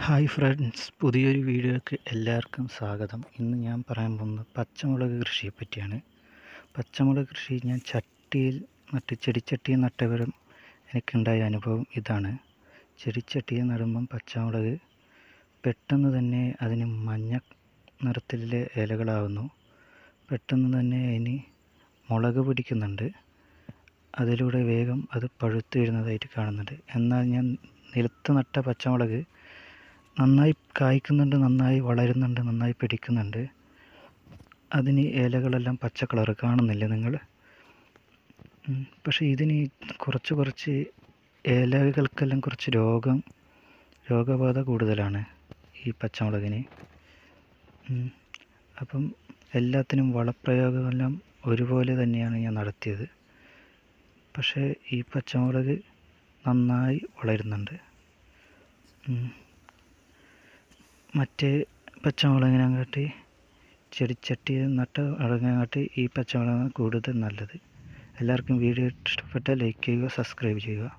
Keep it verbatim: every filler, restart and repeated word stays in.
Hi friends, പുതിയൊരു വീഡിയോയ്ക്ക് എല്ലാവർക്കും സ്വാഗതം. ഇന്ന് ഞാൻ പറയാൻ പോകുന്നത് പച്ചമുളക് കൃഷിയെ പറ്റിയാണ്. പച്ചമുളക് കൃഷി ഞാൻ ചട്ടിയിൽ നട്ട് ചെടിച്ചട്ടിയിൽ നട്ടവരും എനിക്കുണ്ടായ അനുഭവം ഇതാണ്. ചെടിച്ചട്ടിയിൽ നടുമ്പം പച്ചമുളക് പെട്ടെന്ന് തന്നെ അതിന് മഞ്ഞ നിറത്തിലെ ഇലകളാവുന്നു. പെട്ടെന്ന് തന്നെ അതിന് മുളക് പിടിക്കുന്നുണ്ട്. അതിലൂടെ വേഗം അത് പഴുത്തു വരുന്നതായിട്ട് കാണുന്നുണ്ട്. എന്നാൽ ഞാൻ നിലത്ത് നട്ട പച്ചമുളക് നന്നായി കായ്ക്കുന്നുണ്ട്, നന്നായി വളരുന്നുണ്ട്, നന്നായി പിടിക്കുന്നുണ്ട്. അതിന് ഇലകളെല്ലാം പച്ച കളറ് കാണുന്നില്ല നിങ്ങൾ. പക്ഷേ ഇതിന് കുറച്ച് കുറച്ച് ഇലകൾക്കെല്ലാം കുറച്ച് രോഗം രോഗബാധ കൂടുതലാണ് ഈ പച്ചമുളകിന്. അപ്പം എല്ലാത്തിനും വളപ്രയോഗമെല്ലാം ഒരുപോലെ തന്നെയാണ് ഞാൻ നടത്തിയത്. പക്ഷേ ഈ പച്ചമുളക് നന്നായി വളരുന്നുണ്ട്. മറ്റേ പച്ചമുളകിനെക്കാട്ടി ചെടിച്ചട്ടിയിൽ നട്ട മുളകിനെക്കാട്ടി ഈ പച്ചമുളകാണ് കൂടുതൽ നല്ലത്. എല്ലാവർക്കും വീഡിയോ ഇഷ്ടപ്പെട്ടാൽ ലൈക്ക് ചെയ്യുക, സബ്സ്ക്രൈബ് ചെയ്യുക.